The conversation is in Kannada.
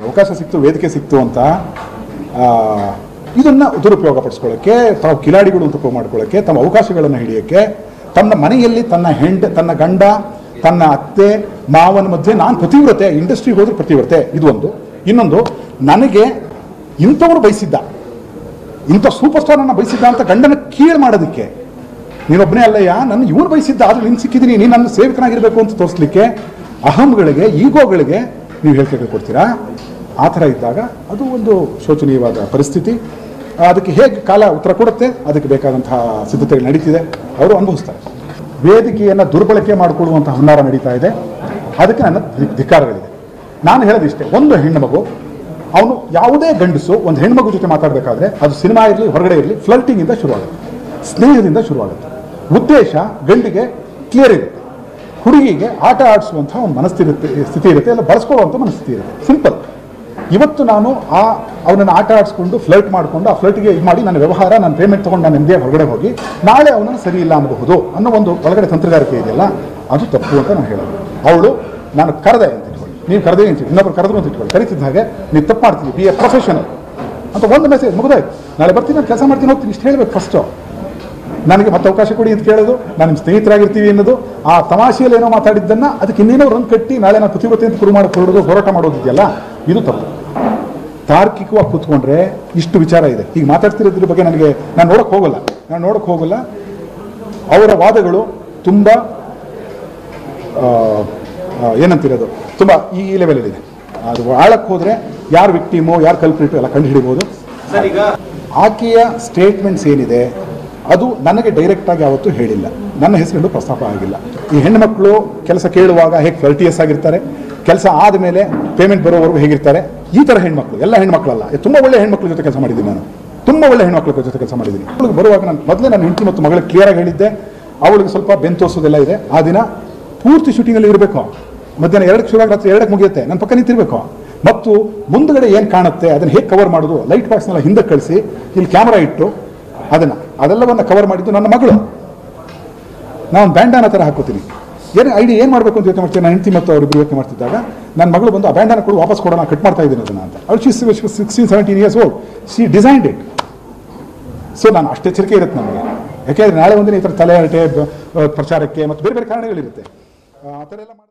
ಅವಕಾಶ ಸಿಕ್ತು, ವೇದಿಕೆ ಸಿಕ್ತು ಅಂತ ಇದನ್ನು ದುರುಪಯೋಗ ಪಡಿಸ್ಕೊಳ್ಳೋಕ್ಕೆ, ತಾವು ಕಿಲಾಡಿಗಳು ಅಂತ ಮಾಡ್ಕೊಳ್ಳೋಕ್ಕೆ, ತಮ್ಮ ಅವಕಾಶಗಳನ್ನು ಹಿಡಿಯೋಕ್ಕೆ, ತನ್ನ ಮನೆಯಲ್ಲಿ ತನ್ನ ಗಂಡ, ತನ್ನ ಅತ್ತೆ ಮಾವನ ಮಧ್ಯೆ ನಾನು ಪತಿವ್ರತೆ, ಇಂಡಸ್ಟ್ರಿಗೆ ಹೋದ್ರೆ ಪತಿವ್ರತೆ, ಇದು ಒಂದು. ಇನ್ನೊಂದು, ನನಗೆ ಇಂಥವ್ರು ಬಯಸಿದ್ದ, ಇಂಥ ಸೂಪರ್ ಸ್ಟಾರನ್ನು ಬಯಸಿದ್ದ ಅಂತ ಗಂಡನ ಕೀಳು ಮಾಡೋದಕ್ಕೆ, ನೀನೊಬ್ಬನೇ ಅಲ್ಲಯ್ಯ, ನನ್ನ ಇವ್ರು ಬಯಸಿದ್ದ, ಆದ್ರೆ ನೀನು ಸಿಕ್ಕಿದ್ದೀನಿ, ನೀನು ನನ್ನ ಸೇವಕನಾಗಿರಬೇಕು ಅಂತ ತೋರಿಸ್ಲಿಕ್ಕೆ ಅಹಂಗಳಿಗೆ, ಈಗೋಗಳಿಗೆ ನೀವು ಹೇಳಿಕೆಗಳು ಕೊಡ್ತೀರಾ. ಆ ಥರ ಇದ್ದಾಗ ಅದು ಒಂದು ಶೋಚನೀಯವಾದ ಪರಿಸ್ಥಿತಿ. ಅದಕ್ಕೆ ಹೇಗೆ ಕಾಲ ಉತ್ತರ ಕೊಡುತ್ತೆ, ಅದಕ್ಕೆ ಬೇಕಾದಂತಹ ಸಿದ್ಧತೆಗಳು ನಡೀತಿದೆ, ಅವರು ಅನುಭವಿಸ್ತಾರೆ. ವೇದಿಕೆಯನ್ನು ದುರ್ಬಳಕೆ ಮಾಡಿಕೊಳ್ಳುವಂಥ ಹುನ್ನಾರ ನಡೀತಾ ಇದೆ, ಅದಕ್ಕೆ ನನ್ನ ಧಿಕ್ಕಾರಗಳಿದೆ. ನಾನು ಹೇಳೋದಿಷ್ಟೇ, ಒಂದು ಹೆಣ್ಣು ಮಗು, ಅವನು ಯಾವುದೇ ಗಂಡಸು ಒಂದು ಹೆಣ್ಮಗು ಜೊತೆ ಮಾತಾಡಬೇಕಾದ್ರೆ ಅದು ಸಿನಿಮಾ ಇರಲಿ ಹೊರಗಡೆ ಇರಲಿ ಫ್ಲರ್ಟಿಂಗಿಂದ ಶುರುವಾಗುತ್ತೆ, ಸ್ನೇಹದಿಂದ ಶುರುವಾಗುತ್ತೆ. ಉದ್ದೇಶ ಗಂಡಿಗೆ ಕ್ಲಿಯರ್ ಇರುತ್ತೆ, ಹುಡುಗಿಗೆ ಆಟ ಆಡಿಸುವಂಥ ಒಂದು ಸ್ಥಿತಿ ಇರುತ್ತೆ, ಎಲ್ಲ ಬಳಸ್ಕೊಳ್ಳುವಂಥ ಮನಸ್ಥಿತಿ ಇರುತ್ತೆ. ಸಿಂಪಲ್. ಇವತ್ತು ನಾನು ಅವನನ್ನು ಆಟ ಆಡಿಸ್ಕೊಂಡು ಫ್ಲರ್ಟ್ ಮಾಡಿಕೊಂಡು ಆ ಫ್ಲರ್ಟ್ಗೆ ಇದು ಮಾಡಿ ನನ್ನ ವ್ಯವಹಾರ, ನನ್ನ ಪೇಮೆಂಟ್ ತೊಗೊಂಡು ನಾನು ನಿಮಗೆ ಹೊರಗಡೆ ಹೋಗಿ ನಾಳೆ ಅವನನ್ನು ಸರಿ ಇಲ್ಲ ಅನ್ನಬಹುದು ಅನ್ನೋ ಒಂದು ಒಳಗಡೆ ತಂತ್ರಗಾರಿಕೆ ಇದೆಯಲ್ಲ, ಅದು ತಪ್ಪು ಅಂತ ನಾನು ಹೇಳೋದು. ಅವಳು ನಾನು ಕರೆದೆ ಅಂತ ಇಟ್ಕೊಳ್ಳಿ, ನೀವು ಕರೆದೇ ಅಂತ ಇನ್ನೊಬ್ರು ಕರೆದ್ರು ಅಂತ ಇಟ್ಕೊಳ್ಳಿ, ಕರಿತಿದ್ದ ಹಾಗೆ ನೀವು ತಪ್ಪು ಮಾಡ್ತೀವಿ, ಬಿ ಎ ಪ್ರೊಫೆಷನಲ್ ಅಂತ ಒಂದು ಮೆಸೇಜ್ ಮುಗಿದಾಯ್ತು. ನಾಳೆ ಬರ್ತೀನಿ, ನಾನು ಕೆಲಸ ಮಾಡ್ತೀನಿ, ಹೋಗ್ತೀನಿ, ಇಷ್ಟು ಹೇಳಬೇಕು ಫಸ್ಟು. ನನಗೆ ಮತ್ತೆ ಅವಕಾಶ ಕೊಡಿ ಅಂತ ಕೇಳೋದು, ನಾನು ನಿಮ್ಮ ಸ್ನೇಹಿತರಾಗಿರ್ತೀವಿ ಅನ್ನೋದು, ಆ ತಮಾಷೆಯಲ್ಲಿ ಏನೋ ಮಾತಾಡಿದ್ದನ್ನು ಅದಕ್ಕೆ ಇನ್ನೇನೋ ರಂಗ್ ಕಟ್ಟಿ ನಾಳೆ ನಾನು ಪತಿವ್ರತೆ ಅಂತ ಹೊರಡೋದು, ಹೋರಾಟ ಮಾಡೋದಿದೆಯಲ್ಲ, ಇದು ತಪ್ಪು. ತಾರ್ಕಿಕವಾಗಿ ಕೂತ್ಕೊಂಡ್ರೆ ಇಷ್ಟು ವಿಚಾರ ಇದೆ. ಈಗ ಮಾತಾಡ್ತಿರೋದ್ರ ಬಗ್ಗೆ ನಾನು ನೋಡೋಕ್ಕೆ ಹೋಗಲ್ಲ. ಅವರ ವಾದಗಳು ತುಂಬ ಏನಂತಿರೋದು ತುಂಬ ಈ ಲೆವೆಲಲ್ಲಿದೆ. ಅದು ಆಳಕ್ಕೆ ಹೋದರೆ ಯಾರು ವಿಕ್ಟಿಮೋ, ಯಾರು ಕಲ್ಪ್ರಿಟು ಎಲ್ಲ ಕಂಡು ಹಿಡಿಬೋದು. ಆಕೆಯ ಸ್ಟೇಟ್ಮೆಂಟ್ಸ್ ಏನಿದೆ ಅದು ನನಗೆ ಡೈರೆಕ್ಟಾಗಿ ಯಾವತ್ತೂ ಹೇಳಿಲ್ಲ, ನನ್ನ ಹೆಸರು ಪ್ರಸ್ತಾಪ ಆಗಿಲ್ಲ. ಈ ಹೆಣ್ಣುಮಕ್ಕಳು ಕೆಲಸ ಕೇಳುವಾಗ ಹೇಗೆ ಫ್ಲರ್ಟಿಯಸ್ ಆಗಿರ್ತಾರೆ, ಕೆಲಸ ಆದಮೇಲೆ ಪೇಮೆಂಟ್ ಬರೋವರೆಗೂ ಹೇಗಿರ್ತಾರೆ, ಈ ಥರ ಹೆಣ್ಮಕ್ಳು, ಎಲ್ಲ ಹೆಣ್ಮಕ್ಳಲ್ಲ, ತುಂಬ ಒಳ್ಳೆ ಹೆಣ್ಮಕ್ಳ ಜೊತೆ ಕೆಲಸ ಮಾಡಿದ್ದೀನಿ ನಾನು, ತುಂಬ ಒಳ್ಳೆ ಹೆಣ್ಮಕ್ಳ ಜೊತೆ ಕೆಲಸ ಮಾಡಿದ್ದೀನಿ. ಅವಳಿಗೆ ಬರುವಾಗ ನಾನು ಮೊದಲೇ ನನ್ನ ಹೆಂಡತಿ ಮತ್ತು ಮಗಳಿಗೆ ಕ್ಲಿಯರಾಗಿ ಹೇಳಿದ್ದೆ, ಅವಳಿಗೆ ಸ್ವಲ್ಪ ಬೆಂತೋಸೋದೆಲ್ಲ ಇದೆ. ಆ ದಿನ ಪೂರ್ತಿ ಶೂಟಿಂಗಲ್ಲಿ ಇರಬೇಕು, ಮಧ್ಯಾಹ್ನ 2ಕ್ಕೆ ಶುರುವಾಗಿ ರಾತ್ರಿ 2ಕ್ಕೆ ಮುಗಿಯುತ್ತೆ, ನನ್ನ ಪಕ್ಕ ನಿಂತಿರಬೇಕು. ಮತ್ತು ಮುಂದುಗಡೆ ಏನು ಕಾಣುತ್ತೆ ಅದನ್ನು ಹೇಗೆ ಕವರ್ ಮಾಡೋದು, ಲೈಟ್ ಬಾಕ್ಸ್ನೆಲ್ಲ ಹಿಂದೆ ಕಳಿಸಿ ಇಲ್ಲಿ ಕ್ಯಾಮ್ರಾ ಇಟ್ಟು ಅದೆಲ್ಲವನ್ನು ಕವರ್ ಮಾಡಿದ್ದು ನನ್ನ ಮಗಳು. ನಾನು ಬ್ಯಾಂಡಾನ ಥರ ಹಾಕೋತೀನಿ, ಏನು ಮಾಡಬೇಕು ಅಂತ ಯೋಚನೆ ಮಾಡ್ತೀನಿ. ನಾನು ಹೆಂಡತಿ ಮತ್ತು ಅವರಿಬ್ಬರು ಯೋಚನೆ ಮಾಡ್ತಿದ್ದಾಗ ನನ್ನ ಮಗಳು ಬಂದು ಆ ಬ್ಯಾಂಡಾನ ಕೊಡು, ವಾಪಸ್ ಕೊಡೋಣ, ಕಟ್ ಮಾಡ್ತಾ ಇದ್ದೀನಿ ಅದನ್ನು ಅಂತ. ಅವಳು 16-17 years old, she designed it. So ನಾನು ಅಷ್ಟು ಎಚ್ಚರಿಕೆ ಇರುತ್ತೆ ನಮಗೆ, ಯಾಕೆಂದರೆ ನಾಳೆ ಒಂದಿನ ಈ ಥರ ತಲೆ ಹರಟೆ ಪ್ರಚಾರಕ್ಕೆ ಮತ್ತು ಬೇರೆ ಬೇರೆ ಕಾರಣಗಳಿರುತ್ತೆ, ಆ ಥರ ಎಲ್ಲ